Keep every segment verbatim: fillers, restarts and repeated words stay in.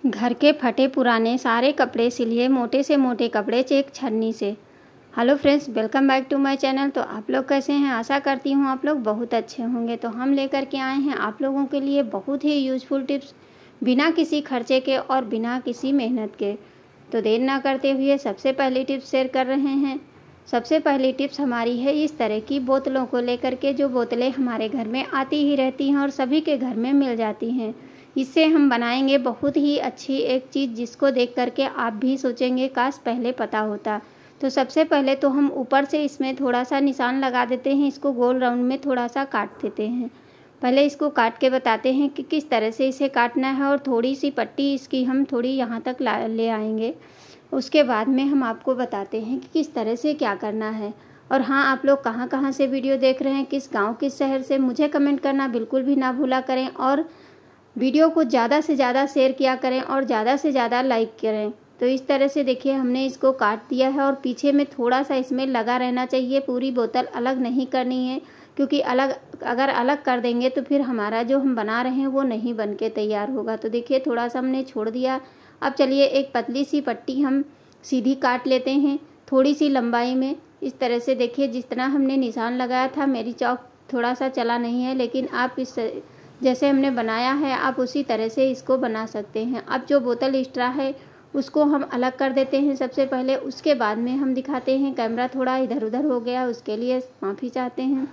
घर के फटे पुराने सारे कपड़े सिलिए मोटे से मोटे कपड़े चेक छन्नी से। Hello friends, welcome back to my channel. तो आप लोग कैसे हैं? आशा करती हूँ आप लोग बहुत अच्छे होंगे। तो हम लेकर के आए हैं आप लोगों के लिए बहुत ही यूजफुल टिप्स, बिना किसी खर्चे के और बिना किसी मेहनत के। तो देर ना करते हुए सबसे पहली टिप्स शेयर कर रहे हैं। सबसे पहली टिप्स हमारी है इस तरह की बोतलों को लेकर के, जो बोतलें हमारे घर में आती ही रहती हैं और सभी के घर में मिल जाती हैं। इससे हम बनाएंगे बहुत ही अच्छी एक चीज़, जिसको देख करके आप भी सोचेंगे काश पहले पता होता। तो सबसे पहले तो हम ऊपर से इसमें थोड़ा सा निशान लगा देते हैं, इसको गोल राउंड में थोड़ा सा काट देते हैं। पहले इसको काट के बताते हैं कि किस तरह से इसे काटना है, और थोड़ी सी पट्टी इसकी हम थोड़ी यहाँ तक ला ले आएंगे। उसके बाद में हम आपको बताते हैं कि किस तरह से क्या करना है। और हाँ, आप लोग कहाँ कहाँ से वीडियो देख रहे हैं, किस गाँव किस शहर से, मुझे कमेंट करना बिल्कुल भी ना भूला करें। और वीडियो को ज़्यादा से ज़्यादा शेयर किया करें और ज़्यादा से ज़्यादा लाइक करें। तो इस तरह से देखिए हमने इसको काट दिया है, और पीछे में थोड़ा सा इसमें लगा रहना चाहिए। पूरी बोतल अलग नहीं करनी है, क्योंकि अलग अगर अलग कर देंगे तो फिर हमारा जो हम बना रहे हैं वो नहीं बन के तैयार होगा। तो देखिए थोड़ा सा हमने छोड़ दिया। अब चलिए एक पतली सी पट्टी हम सीधी काट लेते हैं, थोड़ी सी लंबाई में। इस तरह से देखिए जिस तरह हमने निशान लगाया था, मेरी चौक थोड़ा सा चला नहीं है, लेकिन आप इस जैसे हमने बनाया है आप उसी तरह से इसको बना सकते हैं। अब जो बोतल स्ट्रा है उसको हम अलग कर देते हैं सबसे पहले। उसके बाद में हम दिखाते हैं, कैमरा थोड़ा इधर उधर हो गया, उसके लिए माफ़ी चाहते हैं।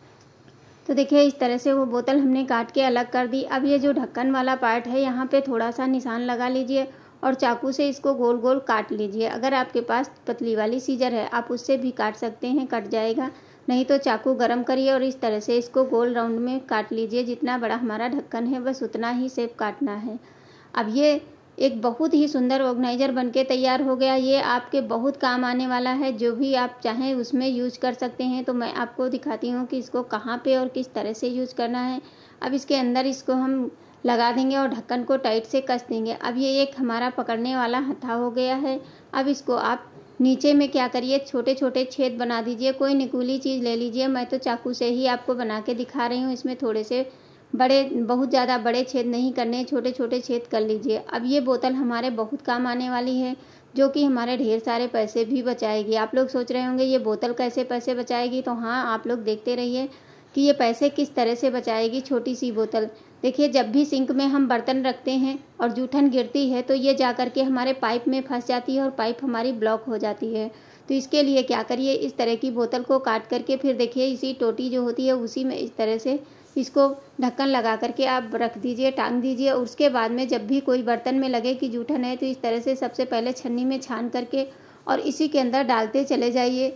तो देखिए इस तरह से वो बोतल हमने काट के अलग कर दी। अब ये जो ढक्कन वाला पार्ट है, यहाँ पे थोड़ा सा निशान लगा लीजिए और चाकू से इसको गोल गोल काट लीजिए। अगर आपके पास पतली वाली सीजर है आप उससे भी काट सकते हैं, कट जाएगा। नहीं तो चाकू गरम करिए और इस तरह से इसको गोल राउंड में काट लीजिए। जितना बड़ा हमारा ढक्कन है बस उतना ही शेप काटना है। अब ये एक बहुत ही सुंदर ऑर्गेनाइज़र बनके तैयार हो गया। ये आपके बहुत काम आने वाला है, जो भी आप चाहें उसमें यूज कर सकते हैं। तो मैं आपको दिखाती हूँ कि इसको कहाँ पे और किस तरह से यूज करना है। अब इसके अंदर इसको हम लगा देंगे और ढक्कन को टाइट से कस देंगे। अब ये एक हमारा पकड़ने वाला हथा हो गया है। अब इसको आप नीचे में क्या करिए, छोटे छोटे छेद बना दीजिए। कोई निकुली चीज़ ले लीजिए, मैं तो चाकू से ही आपको बना के दिखा रही हूँ। इसमें थोड़े से बड़े, बहुत ज़्यादा बड़े छेद नहीं करने, छोटे छोटे छेद कर लीजिए। अब ये बोतल हमारे बहुत काम आने वाली है, जो कि हमारे ढेर सारे पैसे भी बचाएगी। आप लोग सोच रहे होंगे ये बोतल कैसे पैसे बचाएगी, तो हाँ, आप लोग देखते रहिए कि ये पैसे किस तरह से बचाएगी। छोटी सी बोतल देखिए, जब भी सिंक में हम बर्तन रखते हैं और जूठन गिरती है तो ये जा कर के हमारे पाइप में फंस जाती है और पाइप हमारी ब्लॉक हो जाती है। तो इसके लिए क्या करिए, इस तरह की बोतल को काट करके फिर देखिए इसी टोटी जो होती है उसी में इस तरह से इसको ढक्कन लगा करके आप रख दीजिए, टांग दीजिए। और उसके बाद में जब भी कोई बर्तन में लगे कि जूठन है, तो इस तरह से सबसे पहले छन्नी में छान करके और इसी के अंदर डालते चले जाइए।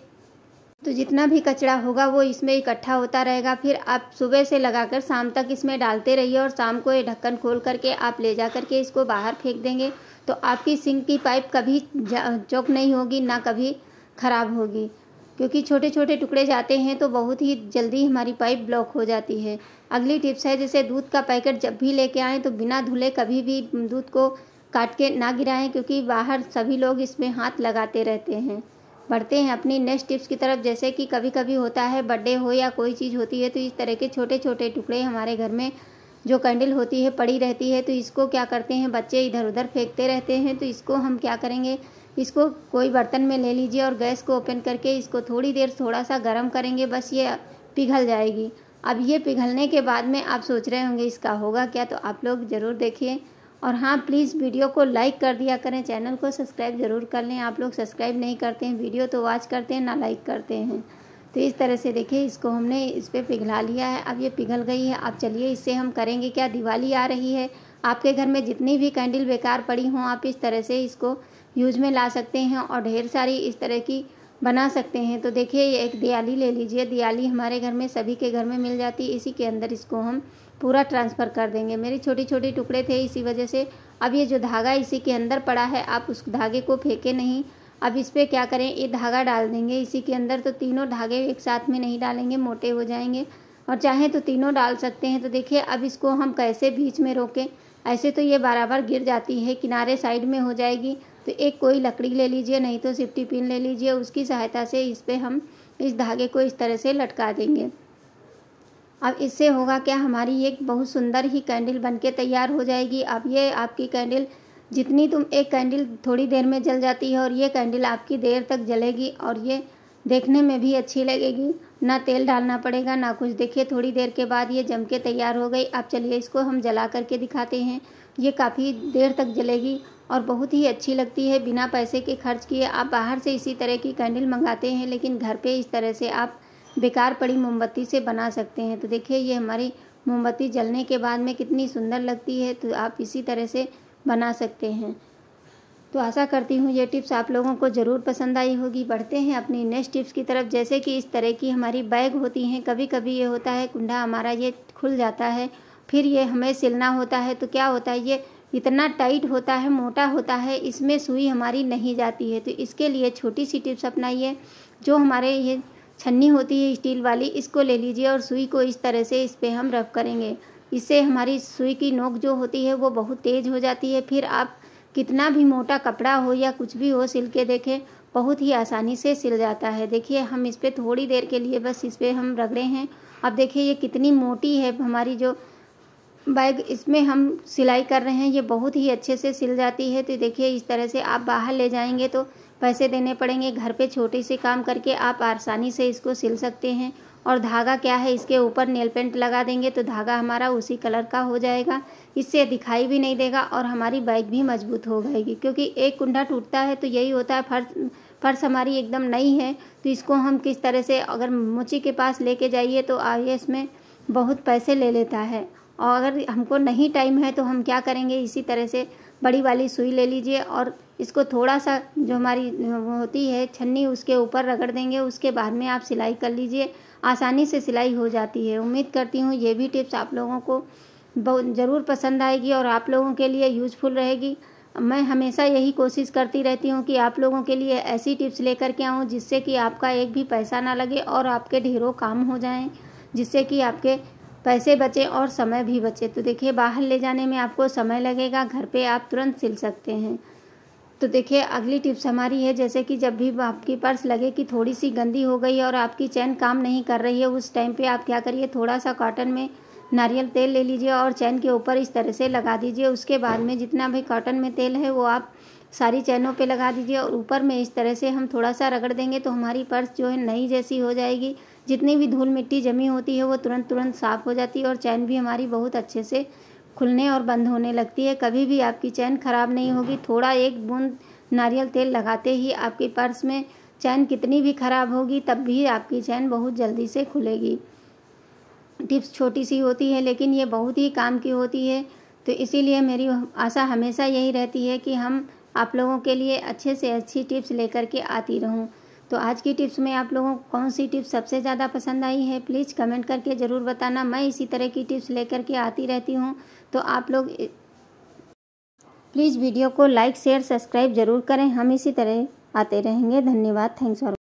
तो जितना भी कचरा होगा वो इसमें इकट्ठा होता रहेगा। फिर आप सुबह से लगाकर शाम तक इसमें डालते रहिए, और शाम को ये ढक्कन खोल करके आप ले जा करके इसको बाहर फेंक देंगे। तो आपकी सिंक की पाइप कभी चौक नहीं होगी, ना कभी ख़राब होगी, क्योंकि छोटे छोटे टुकड़े जाते हैं तो बहुत ही जल्दी हमारी पाइप ब्लॉक हो जाती है। अगली टिप्स है, जैसे दूध का पैकेट जब भी लेके आएँ तो बिना धुले कभी भी दूध को काट के ना गिराएं, क्योंकि बाहर सभी लोग इसमें हाथ लगाते रहते हैं। बढ़ते हैं अपनी नेक्स्ट टिप्स की तरफ। जैसे कि कभी कभी होता है बर्थडे हो या कोई चीज़ होती है, तो इस तरह के छोटे छोटे टुकड़े हमारे घर में जो कैंडल होती है पड़ी रहती है, तो इसको क्या करते हैं बच्चे इधर उधर फेंकते रहते हैं। तो इसको हम क्या करेंगे, इसको कोई बर्तन में ले लीजिए और गैस को ओपन करके इसको थोड़ी देर थोड़ा सा गर्म करेंगे, बस ये पिघल जाएगी। अब ये पिघलने के बाद में आप सोच रहे होंगे इसका होगा क्या, तो आप लोग ज़रूर देखिए। और हाँ, प्लीज़ वीडियो को लाइक कर दिया करें, चैनल को सब्सक्राइब ज़रूर कर लें। आप लोग सब्सक्राइब नहीं करते हैं, वीडियो तो वॉच करते हैं ना लाइक करते हैं। तो इस तरह से देखिए इसको हमने इस पर पिघला लिया है। अब ये पिघल गई है। अब चलिए इससे हम करेंगे क्या, दिवाली आ रही है, आपके घर में जितनी भी कैंडल बेकार पड़ी हों आप इस तरह से इसको यूज में ला सकते हैं और ढेर सारी इस तरह की बना सकते हैं। तो देखिए ये एक दियाली ले लीजिए। दियाली हमारे घर में सभी के घर में मिल जाती है। इसी के अंदर इसको हम पूरा ट्रांसफ़र कर देंगे। मेरी छोटी छोटी टुकड़े थे इसी वजह से। अब ये जो धागा इसी के अंदर पड़ा है, आप उस धागे को फेंके नहीं। अब इस पर क्या करें, ये धागा डाल देंगे इसी के अंदर। तो तीनों धागे एक साथ में नहीं डालेंगे, मोटे हो जाएंगे, और चाहे तो तीनों डाल सकते हैं। तो देखिए अब इसको हम कैसे बीच में रोकें, ऐसे तो ये बराबर गिर जाती है, किनारे साइड में हो जाएगी। तो एक कोई लकड़ी ले लीजिए, नहीं तो सिफ्टी पिन ले लीजिए, उसकी सहायता से इस पर हम इस धागे को इस तरह से लटका देंगे। अब इससे होगा क्या, हमारी एक बहुत सुंदर ही कैंडल बनके तैयार हो जाएगी। अब ये आपकी कैंडल जितनी तुम एक कैंडल थोड़ी देर में जल जाती है और ये कैंडल आपकी देर तक जलेगी और ये देखने में भी अच्छी लगेगी। ना तेल डालना पड़ेगा ना कुछ। देखिए थोड़ी देर के बाद ये जम के तैयार हो गई। अब चलिए इसको हम जला करके दिखाते हैं। ये काफ़ी देर तक जलेगी और बहुत ही अच्छी लगती है बिना पैसे के खर्च किए। आप बाहर से इसी तरह की कैंडल मंगाते हैं, लेकिन घर पे इस तरह से आप बेकार पड़ी मोमबत्ती से बना सकते हैं। तो देखिए ये हमारी मोमबत्ती जलने के बाद में कितनी सुंदर लगती है। तो आप इसी तरह से बना सकते हैं। तो आशा करती हूँ ये टिप्स आप लोगों को ज़रूर पसंद आई होगी। बढ़ते हैं अपनी नेक्स्ट टिप्स की तरफ। जैसे कि इस तरह की हमारी बैग होती हैं, कभी कभी ये होता है कुंडा हमारा ये खुल जाता है, फिर ये हमें सिलना होता है। तो क्या होता है, ये इतना टाइट होता है, मोटा होता है, इसमें सुई हमारी नहीं जाती है। तो इसके लिए छोटी सी टिप्स अपनाइए। जो हमारे ये छन्नी होती है स्टील वाली, इसको ले लीजिए और सुई को इस तरह से इस पर हम रब करेंगे। इससे हमारी सुई की नोक जो होती है वो बहुत तेज़ हो जाती है। फिर आप कितना भी मोटा कपड़ा हो या कुछ भी हो, सिल के देखें, बहुत ही आसानी से सिल जाता है। देखिए हम इस पर थोड़ी देर के लिए बस इस पर हम रगड़े हैं। अब देखिए ये कितनी मोटी है हमारी जो बैग, इसमें हम सिलाई कर रहे हैं, ये बहुत ही अच्छे से सिल जाती है। तो देखिए इस तरह से आप बाहर ले जाएंगे तो पैसे देने पड़ेंगे। घर पे छोटे से काम करके आप आसानी से इसको सिल सकते हैं। और धागा क्या है, इसके ऊपर नेल पेंट लगा देंगे तो धागा हमारा उसी कलर का हो जाएगा। इससे दिखाई भी नहीं देगा और हमारी बैग भी मजबूत हो जाएगी। क्योंकि एक कुंडा टूटता है तो यही होता है, फर्श फर्श हमारी एकदम नई है तो इसको हम किस तरह से, अगर मोची के पास लेके जाइए तो आइए इसमें बहुत पैसे ले लेता है। और अगर हमको नहीं टाइम है तो हम क्या करेंगे, इसी तरह से बड़ी वाली सुई ले लीजिए और इसको थोड़ा सा जो हमारी होती है छन्नी उसके ऊपर रगड़ देंगे। उसके बाद में आप सिलाई कर लीजिए, आसानी से सिलाई हो जाती है। उम्मीद करती हूँ ये भी टिप्स आप लोगों को बहुत ज़रूर पसंद आएगी और आप लोगों के लिए यूज़फुल रहेगी। मैं हमेशा यही कोशिश करती रहती हूँ कि आप लोगों के लिए ऐसी टिप्स लेकर के आऊँ जिससे कि आपका एक भी पैसा ना लगे और आपके ढेरों काम हो जाएं, जिससे कि आपके पैसे बचे और समय भी बचे। तो देखिए बाहर ले जाने में आपको समय लगेगा, घर पे आप तुरंत सिल सकते हैं। तो देखिए अगली टिप्स हमारी है, जैसे कि जब भी आपकी पर्स लगे कि थोड़ी सी गंदी हो गई और आपकी चैन काम नहीं कर रही है, उस टाइम पे आप क्या करिए, थोड़ा सा कॉटन में नारियल तेल ले लीजिए और चैन के ऊपर इस तरह से लगा दीजिए। उसके बाद में जितना भी कॉटन में तेल है वो आप सारी चैनों पे लगा दीजिए और ऊपर में इस तरह से हम थोड़ा सा रगड़ देंगे तो हमारी पर्स जो है नई जैसी हो जाएगी। जितनी भी धूल मिट्टी जमी होती है वो तुरंत तुरंत साफ़ हो जाती है और चैन भी हमारी बहुत अच्छे से खुलने और बंद होने लगती है। कभी भी आपकी चैन ख़राब नहीं होगी। थोड़ा एक बूंद नारियल तेल लगाते ही आपकी पर्स में चैन कितनी भी ख़राब होगी तब भी आपकी चैन बहुत जल्दी से खुलेगी। टिप्स छोटी सी होती है लेकिन ये बहुत ही काम की होती है। तो इसीलिए मेरी आशा हमेशा यही रहती है कि हम आप लोगों के लिए अच्छे से अच्छी टिप्स लेकर के आती रहूं। तो आज की टिप्स में आप लोगों को कौन सी टिप्स सबसे ज़्यादा पसंद आई है, प्लीज़ कमेंट करके ज़रूर बताना। मैं इसी तरह की टिप्स लेकर के आती रहती हूँ। तो आप लोग प्लीज़ वीडियो को लाइक शेयर सब्सक्राइब ज़रूर करें। हम इसी तरह आते रहेंगे। धन्यवाद। Thanks for